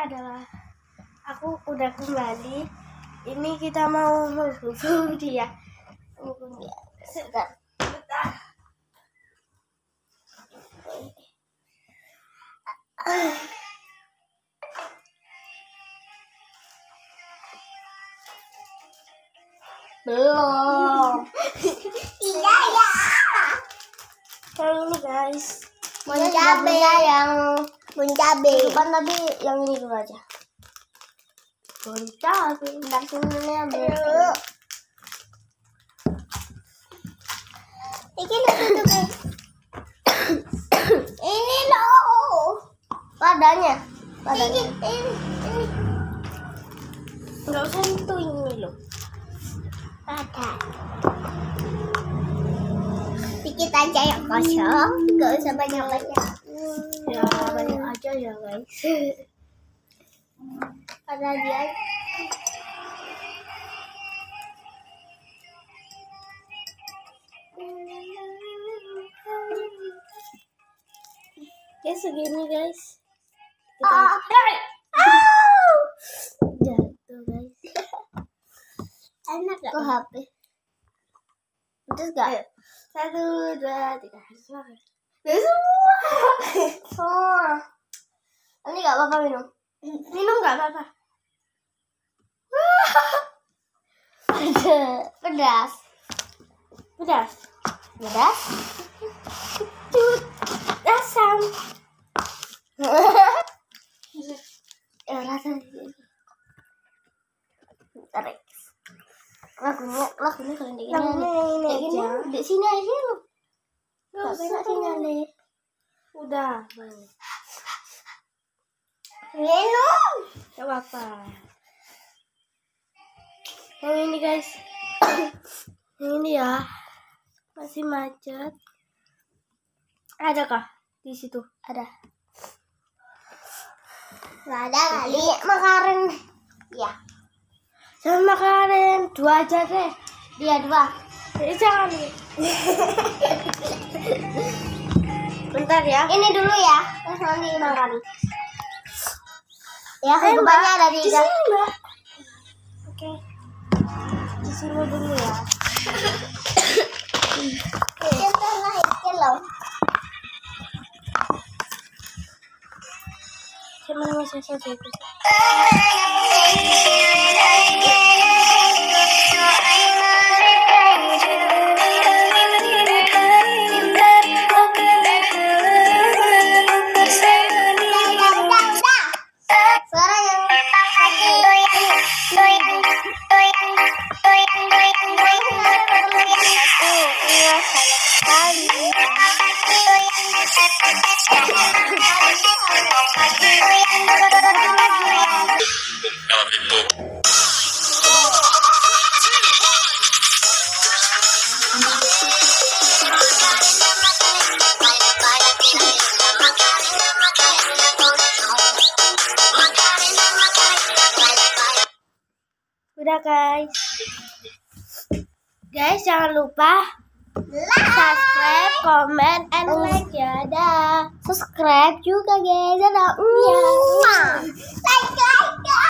adalah aku udah kembali. Ini kita mau menghukum dia. Sebentar. Belum. Iya ya. Yang ini guys. Mencabe yang mencabe. depan tapi yang ini dulu aja. Mencabe. Bentar semuanya dulu. Ini tutup. Ini loh. Padanya. Ini. Enggak usah sentuh ini loh. Ada. Dikit aja yang kosong, nggak usah banyak-banyak. Ya banyak aja ya guys. Ada dia. Ya segini guys. Jatuh guys. Enak gak? Kok HP? Terus gak? 1, 2, 3. Semua. Ini gak apa-apa minum. Minum gak apa-apa. Pedas. Pedas. Pedas. Kecut. Asam. Rasanya. Tarik. Lagunya kalian ini di sini aja lu. Nggak enak sinyalnya. Udah. Minum. Gak apa-apa. Yang ini guys. Yang ini ya. Masih macet. Adakah di situ? Ada. Nggak ada kali. Makanan. Ya. Sama kalian 2 aja deh. Dia 2. Jangan. Bentar ya. Ini dulu ya. Terus nanti makan. Ya, hukumannya ada di sini, Mbak. Oke. Di sini dulu ya. Kita naik loh. Gimana masih saja itu? Udah guys. Guys jangan lupa subscribe, comment, and like ya. Dah. Subscribe juga guys. Ada. Ya. Like.